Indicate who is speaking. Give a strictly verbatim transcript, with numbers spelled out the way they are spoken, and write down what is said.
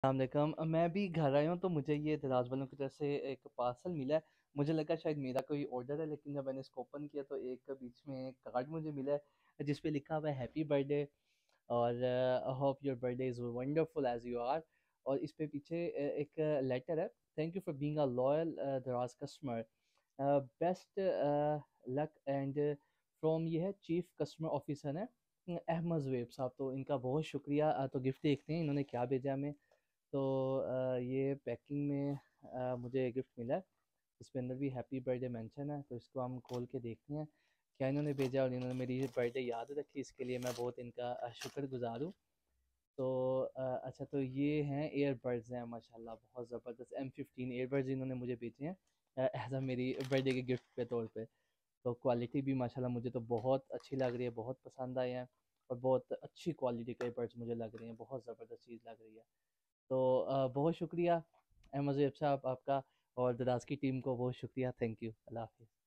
Speaker 1: अस्सलाम। मैं भी घर आया हूँ तो मुझे ये दराज वालों की तरफ से एक पार्सल मिला है। मुझे लगा शायद मेरा कोई ऑर्डर है, लेकिन जब मैंने इसको ओपन किया तो एक बीच में एक कार्ड मुझे मिला है जिस पे लिखा हुआ है हैप्पी बर्थडे और hope your birthday is wonderful as you are. और इस पे पीछे अ, एक लेटर है, thank you for being a loyal Daraz customer, best luck and from, ये है चीफ कस्टमर ऑफिसर है अहमद ज़ुएब साहब। तो इनका बहुत शुक्रिया। अ, तो गिफ्ट देखते हैं इन्होंने क्या भेजा हमें। तो अ, ये पैकिंग में अ, मुझे गिफ्ट मिला है। इसके अंदर भी हैप्पी बर्थडे मेंशन है, तो इसको हम खोल के देखते हैं क्या इन्होंने भेजा। और इन्होंने मेरी बर्थडे याद रखी, इसके लिए मैं बहुत इनका अ, शुक्रगुजार हूँ। तो अ, अच्छा, तो ये हैं एयरबड्स हैं माशाल्लाह, बहुत ज़बरदस्त एम फिफ्टीन एयरबड्स इन्होंने मुझे भेजे हैं एज अ मेरी बर्थडे के गिफ्ट के तौर पे। तो क्वालिटी भी माशाल्लाह मुझे तो बहुत अच्छी लग रही है, बहुत पसंद आए हैं। और बहुत अच्छी क्वालिटी के एयरबड्स मुझे लग रही हैं, बहुत ज़बरदस्त चीज़ लग रही है। तो अ, बहुत शुक्रिया अहमद ज़ैब साहब आपका, और दराज की टीम को बहुत शुक्रिया। Thank you. अल्लाह हाफ़िज़।